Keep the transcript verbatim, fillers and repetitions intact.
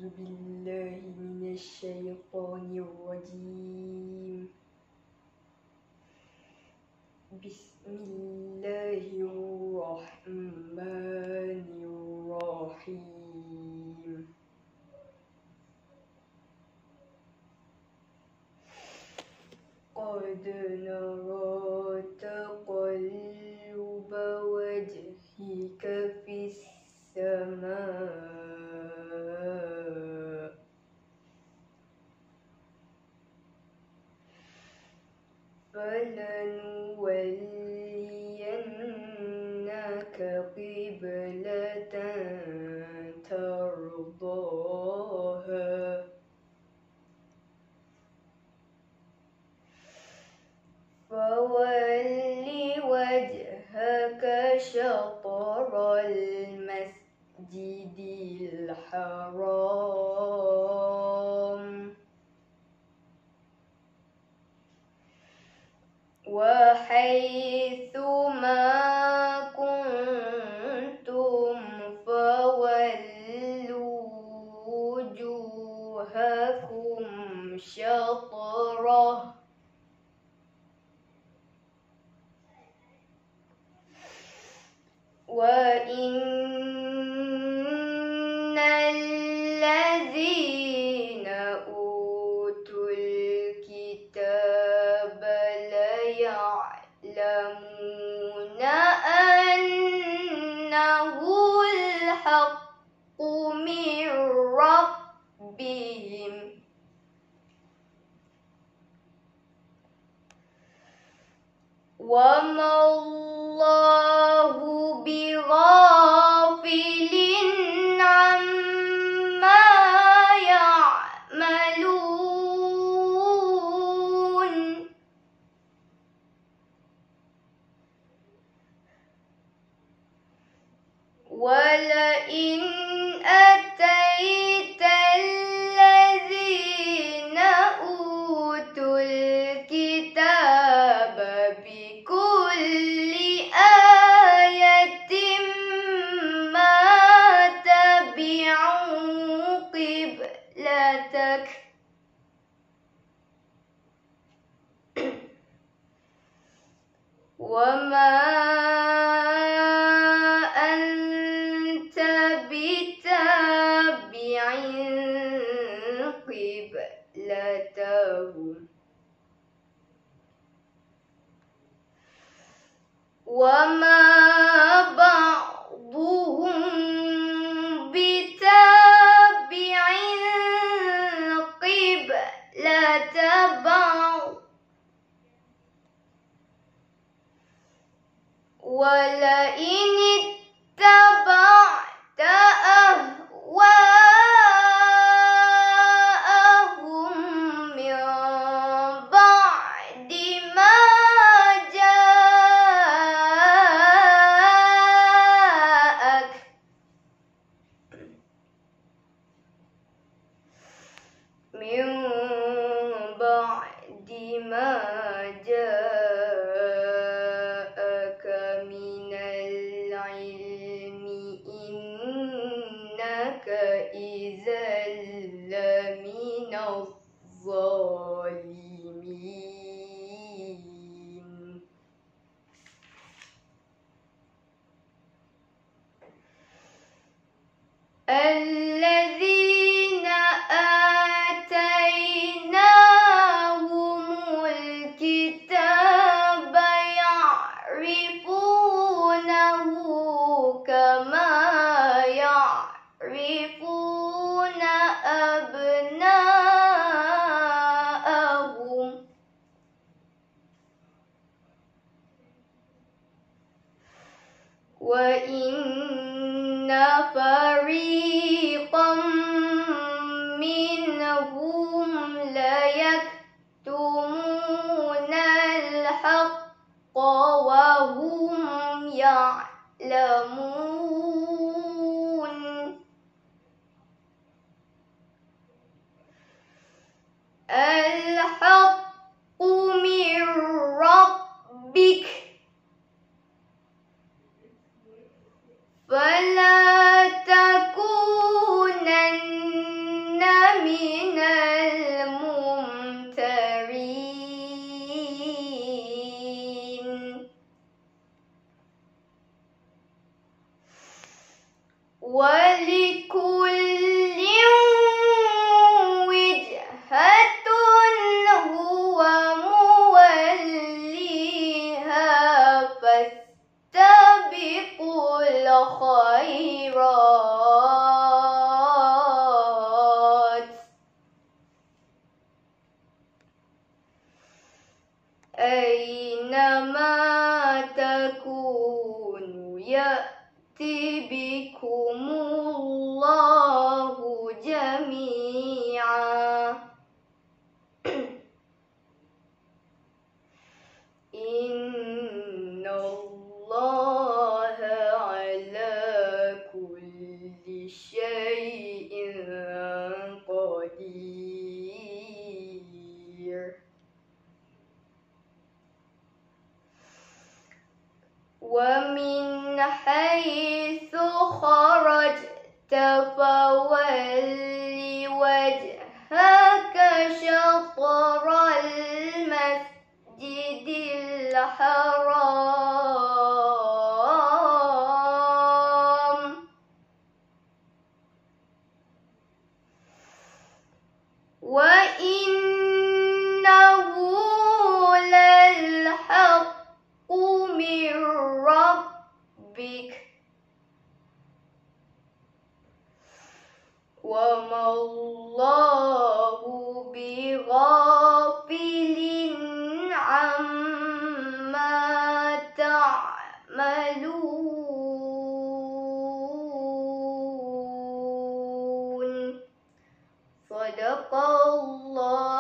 بالله من الشيطان الرجيم. بسم الله الرحمن الرحيم. قد نرى تقلب وجهك في السماء فلنولينك قبلة ترضاها فول وجهك شطر المسجد الحرام وحيث ما كنتم فولوا وجوهكم شطره وإن الذين أوتوا الكتاب ليعلمون أنه الحق من ربهم وما الله بغافل عما يعملون ولئن أتيت الذين أوتوا الكتاب بكل آية ما تبعوا قبلتك وما أنت بتابع قبلتهم وما بعضهم بتابع قبلة بعض ولئن اتبعت أهواءهم من بعد ما جاءك من بعد ما جاءك من العلم إنك إذا لمن الظالمين الذين آتيناهم الكتاب يعرفونه كما يعرفون أبناءهم وإن فريقا منهم ليكتمون الحق وهم يعلمون الحق من ربك فلا تكونن فول وجهك شطر المسجد الحرام وإنه للحق من ربك وما الله بغافل عما تعملون. صدق الله